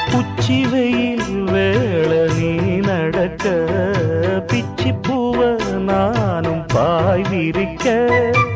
உச்சி வெயில் வேளை நீ நடக்க பிச்சி பூவ நானும் பாய் விரிக்க